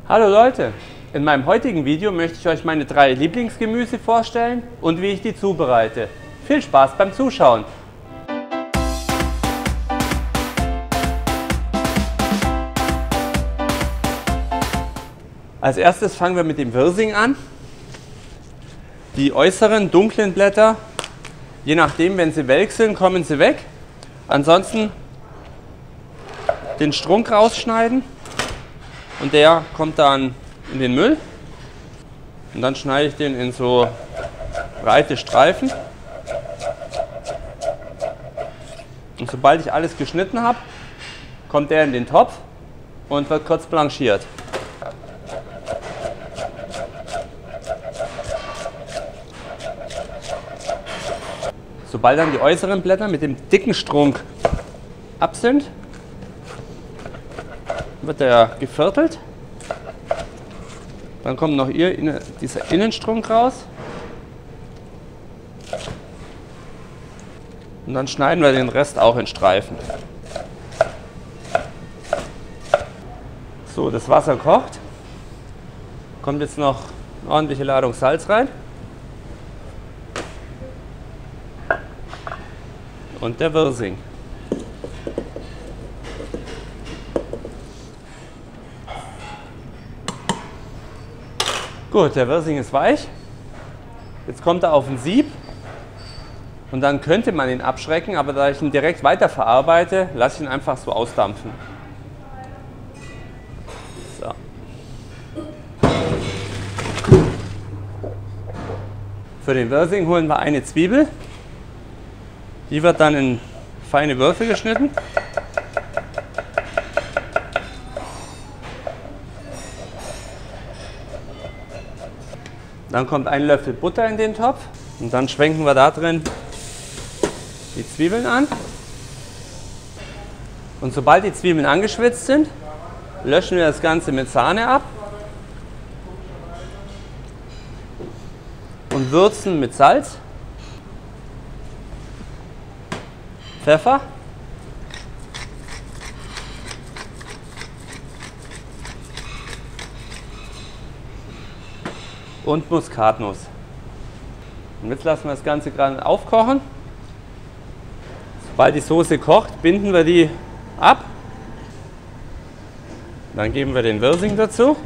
Hallo Leute, in meinem heutigen Video möchte ich euch meine 3 Lieblingsgemüse vorstellen und wie ich die zubereite. Viel Spaß beim Zuschauen! Als erstes fangen wir mit dem Wirsing an. Die äußeren dunklen Blätter, je nachdem, wenn sie welk sind, kommen sie weg. Ansonsten den Strunk rausschneiden und der kommt dann in den Müll. Und dann schneide ich den in so breite Streifen. Und sobald ich alles geschnitten habe, kommt der in den Topf und wird kurz blanchiert. Sobald dann die äußeren Blätter mit dem dicken Strunk ab sind, wird der geviertelt. Dann kommt noch dieser Innenstrunk raus. Und dann schneiden wir den Rest auch in Streifen. So, das Wasser kocht. Kommt jetzt noch eine ordentliche Ladung Salz rein. Und der Wirsing. Gut, der Wirsing ist weich. Jetzt kommt er auf ein Sieb und dann könnte man ihn abschrecken, aber da ich ihn direkt weiterverarbeite, lasse ich ihn einfach so ausdampfen. So. Für den Wirsing holen wir eine Zwiebel. Die wird dann in feine Würfel geschnitten. Dann kommt ein Löffel Butter in den Topf und dann schwenken wir da drin die Zwiebeln an. Und sobald die Zwiebeln angeschwitzt sind, löschen wir das Ganze mit Sahne ab und würzen mit Salz, Pfeffer und Muskatnuss. Und jetzt lassen wir das Ganze gerade aufkochen. Sobald die Soße kocht, binden wir die ab. Dann geben wir den Wirsing dazu.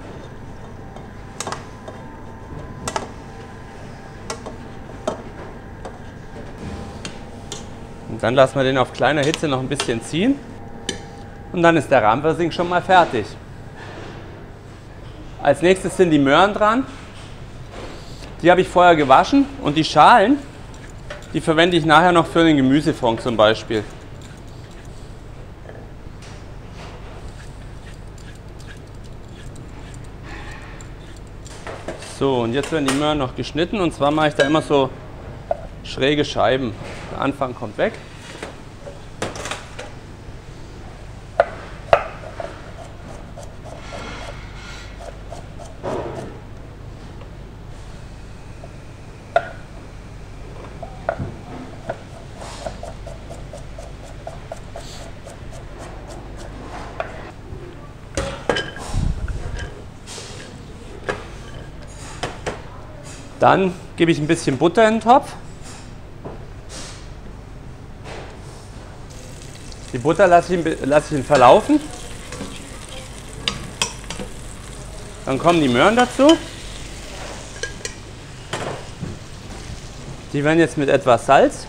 Und dann lassen wir den auf kleiner Hitze noch ein bisschen ziehen. Und dann ist der Rahmwirsing schon mal fertig. Als nächstes sind die Möhren dran. Die habe ich vorher gewaschen und die Schalen, die verwende ich nachher noch für den Gemüsefond zum Beispiel. So, und jetzt werden die Möhren noch geschnitten und zwar mache ich da immer so schräge Scheiben. Der Anfang kommt weg. Dann gebe ich ein bisschen Butter in den Topf. Die Butter lasse ich ihn verlaufen. Dann kommen die Möhren dazu. Die werden jetzt mit etwas Salz,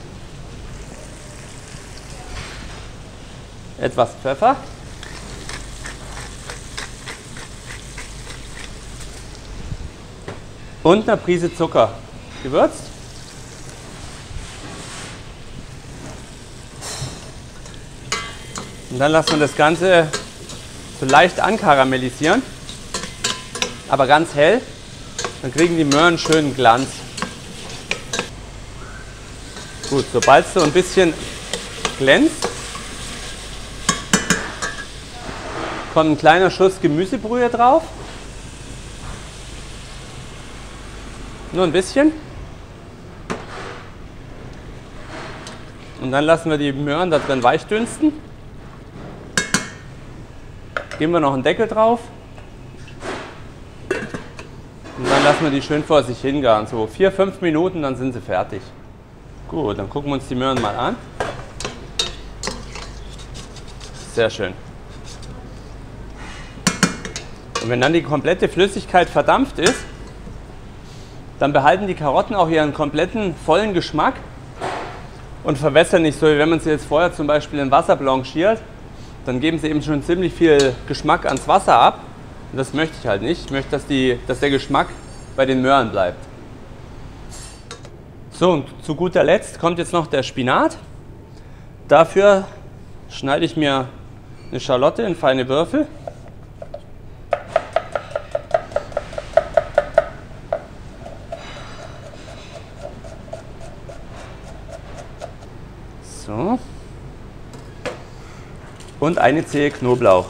etwas Pfeffer und einer Prise Zucker gewürzt. Und dann lassen wir das Ganze so leicht ankaramellisieren, aber ganz hell. Dann kriegen die Möhren schönen Glanz. Gut, sobald es so ein bisschen glänzt, kommt ein kleiner Schuss Gemüsebrühe drauf. Nur ein bisschen. Und dann lassen wir die Möhren da drin weich dünsten. Geben wir noch einen Deckel drauf Und dann lassen wir die schön vor sich hingaren. So 4-5 Minuten, dann sind sie fertig. Gut, dann gucken wir uns die Möhren mal an. Sehr schön. Und wenn dann die komplette Flüssigkeit verdampft ist, dann behalten die Karotten auch ihren kompletten vollen Geschmack und verwässern nicht so, wie wenn man sie jetzt vorher zum Beispiel in Wasser blanchiert. Dann geben sie eben schon ziemlich viel Geschmack ans Wasser ab. Und das möchte ich halt nicht. Ich möchte, dass der Geschmack bei den Möhren bleibt. So, und zu guter Letzt kommt jetzt noch der Spinat. Dafür schneide ich mir eine Schalotte in feine Würfel. So. Und eine Zehe Knoblauch.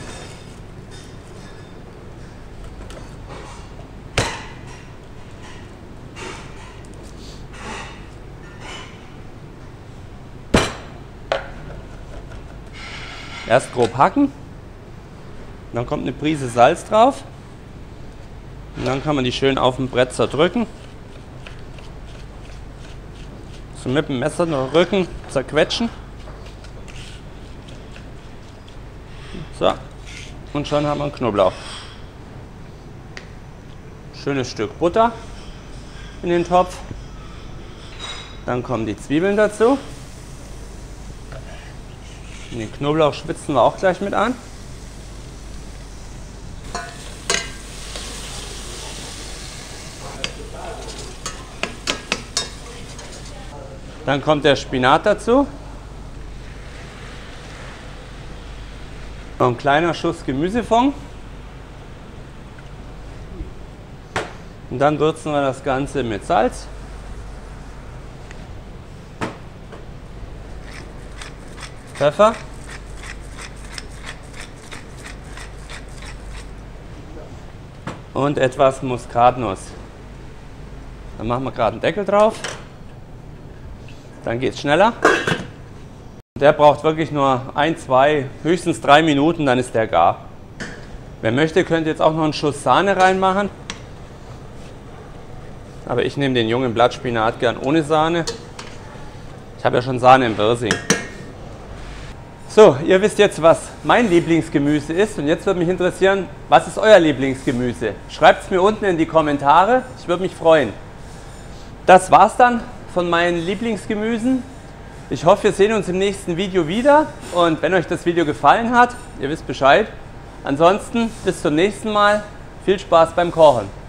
Erst grob hacken, dann kommt eine Prise Salz drauf und dann kann man die schön auf dem Brett zerdrücken. So mit dem Messer den Rücken zerquetschen. So, und schon haben wir einen Knoblauch. Schönes Stück Butter in den Topf. Dann kommen die Zwiebeln dazu. Und den Knoblauch schwitzen wir auch gleich mit an. Dann kommt der Spinat dazu. Noch ein kleiner Schuss Gemüsefond. Und dann würzen wir das Ganze mit Salz. Pfeffer. Und etwas Muskatnuss. Dann machen wir gerade einen Deckel drauf. Dann geht es schneller. Der braucht wirklich nur 1, 2, höchstens 3 Minuten, dann ist der gar. Wer möchte, könnte jetzt auch noch einen Schuss Sahne reinmachen. Aber ich nehme den jungen Blattspinat gern ohne Sahne. Ich habe ja schon Sahne im Wirsing. So, ihr wisst jetzt, was mein Lieblingsgemüse ist. Und jetzt würde mich interessieren, was ist euer Lieblingsgemüse? Schreibt es mir unten in die Kommentare. Ich würde mich freuen. Das war's dann von meinen Lieblingsgemüsen. Ich hoffe, wir sehen uns im nächsten Video wieder. Und wenn euch das Video gefallen hat, ihr wisst Bescheid. Ansonsten bis zum nächsten Mal. Viel Spaß beim Kochen.